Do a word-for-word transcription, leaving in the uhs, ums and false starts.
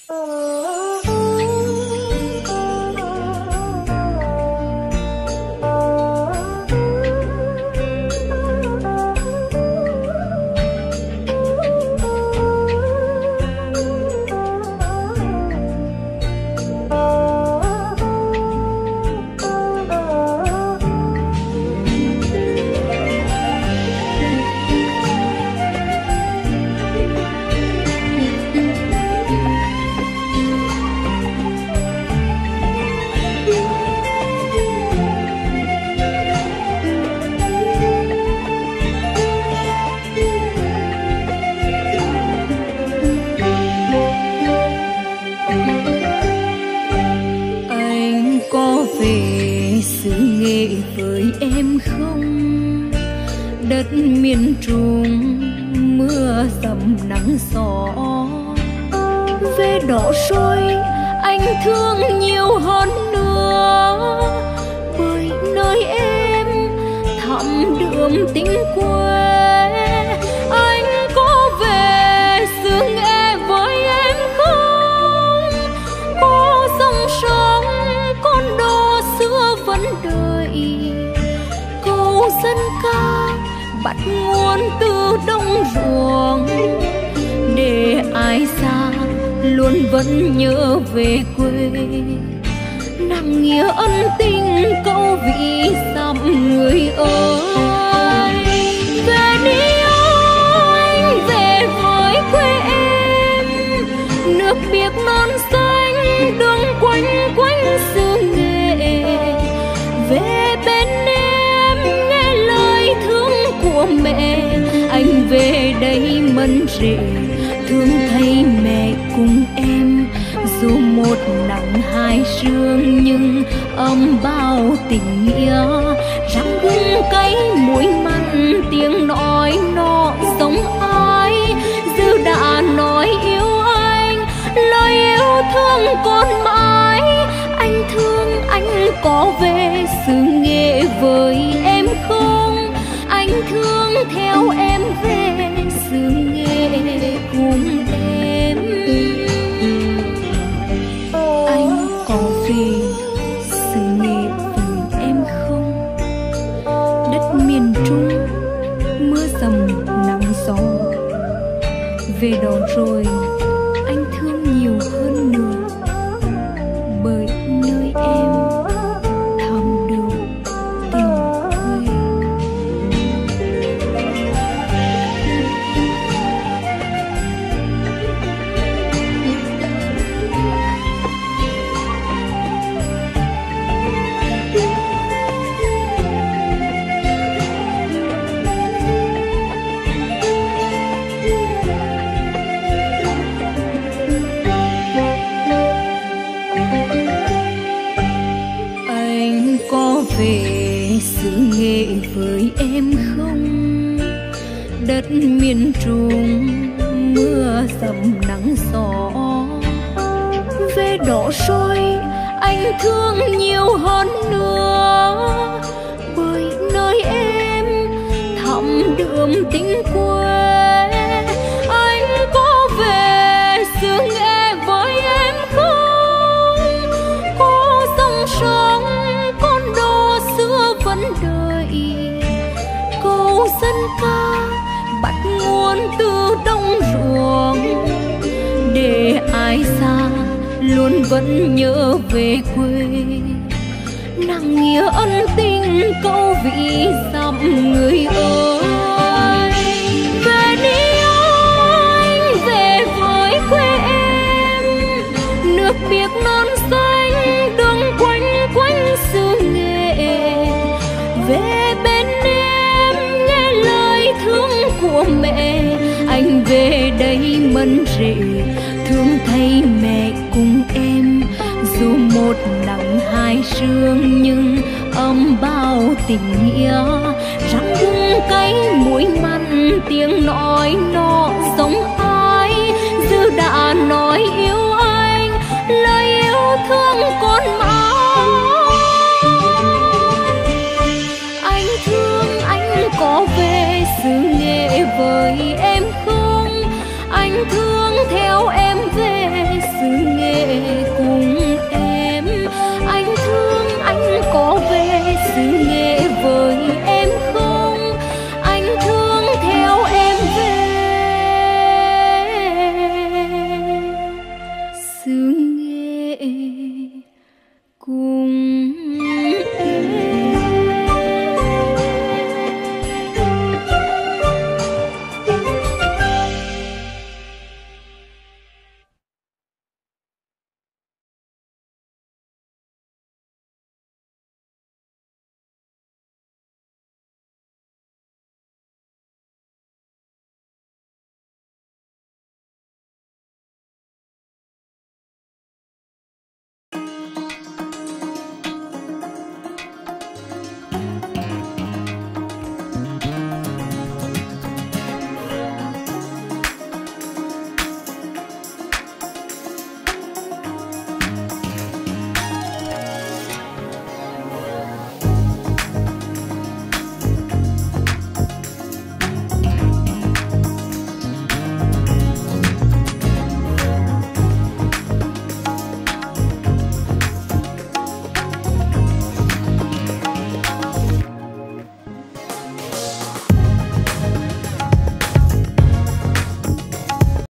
Miền Trung mưa dầm nắng gió về đó rồi anh thương nhiều hơn nữa, bởi nơi em thẳm đượm tình quê. Anh có về xứ Nghệ với em không? Có dòng sông con đò xưa vẫn đợi, câu dân ca bắt nguồn từ đồng ruộng, để ai xa luôn vẫn nhớ về quê. Nặng nghĩa ân tình câu vị dặm người ơi. Về đi anh, về với quê em, nước biếc non xanh đường quanh quanh xứ Nghệ. Về bên em nghe lời thương của mẹ, anh về đây mân rể thương thấy mẹ cùng em. Dù một nắng hai sương nhưng ấm bao tình nghĩa, răng gừng cay muối mặn tiếng nói nó giống ai. Dư đã nói yêu anh, lời yêu thương còn mãi. Anh thương anh có về xứ Nghệ với em không? Anh thương theo em về xứ Nghệ cùng em. Anh có về xứ Nghệ với em không? Đất miền Trung mưa dầm nắng gió, về đó rồi anh thương nhiều hơn nữa, bởi nơi em thầm được tình quê. Về xứ Nghệ với em không? Đất miền Trung mưa dầm nắng gió, về đó rồi anh thương nhiều hơn nữa, bởi nơi em thẳm đượm tình quê. Anh có về xứ Nghệ với em không? Có dòng sông vẫn đợi, câu dân ca bắt nguồn từ đồng ruộng, để ai xa luôn vẫn nhớ về quê. Nặng nghĩa ân tình câu vị dặm người ơi. Về đi anh, về với quê em, nước biếc non xanh đường quanh quanh xứ Nghệ. Về bên em nghe lời thương của mẹ, anh về đây mân rể thương thấy mẹ cùng em. Dù một nắng hai sương nhưng ấm bao tình nghĩa, răng gừng cay muối mặn tiếng nói nó giống